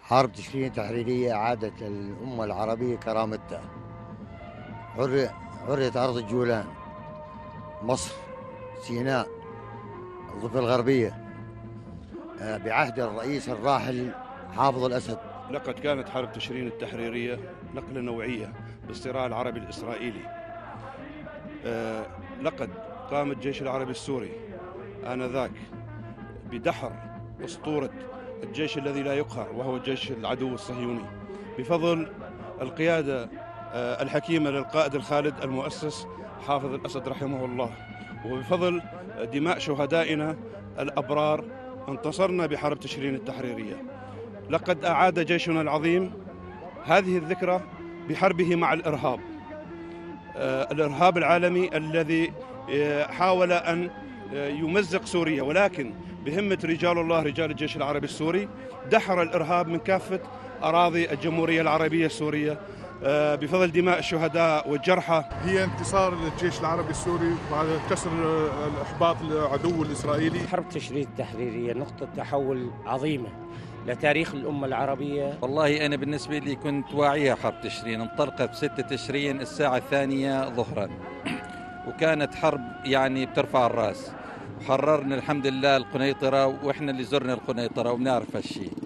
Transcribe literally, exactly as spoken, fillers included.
حرب تشرين التحريرية أعادت للأمة العربية كرامتها. حر- حرية أرض الجولان، مصر، سيناء، الضفة الغربية، آه، بعهد الرئيس الراحل حافظ الأسد. لقد كانت حرب تشرين التحريرية نقلة نوعية بالصراع العربي الإسرائيلي. آه، لقد قام الجيش العربي السوري آنذاك بدحر أسطورة الجيش الذي لا يقهر، وهو الجيش العدو الصهيوني، بفضل القيادة آه، الحكيمة للقائد الخالد المؤسس حافظ الأسد رحمه الله، وبفضل دماء شهدائنا الأبرار انتصرنا بحرب تشرين التحريرية. لقد أعاد جيشنا العظيم هذه الذكرى بحربه مع الإرهاب، آه، الإرهاب العالمي الذي آه، حاول أن آه، يمزق سوريا، ولكن بهمة رجال الله رجال الجيش العربي السوري دحر الإرهاب من كافة أراضي الجمهورية العربية السورية آه، بفضل دماء الشهداء والجرحى. هي انتصار للجيش العربي السوري بعد كسر الإحباط العدو الإسرائيلي. حرب تشرين التحريرية نقطة تحول عظيمة لتاريخ الأمة العربية. والله أنا بالنسبة لي كنت واعية حرب تشرين، انطلقت بستة تشرين الساعة الثانية ظهرا، وكانت حرب يعني بترفع الرأس. حررنا الحمد لله القنيطرة، وإحنا اللي زرنا القنيطرة وبنعرف هالشيء.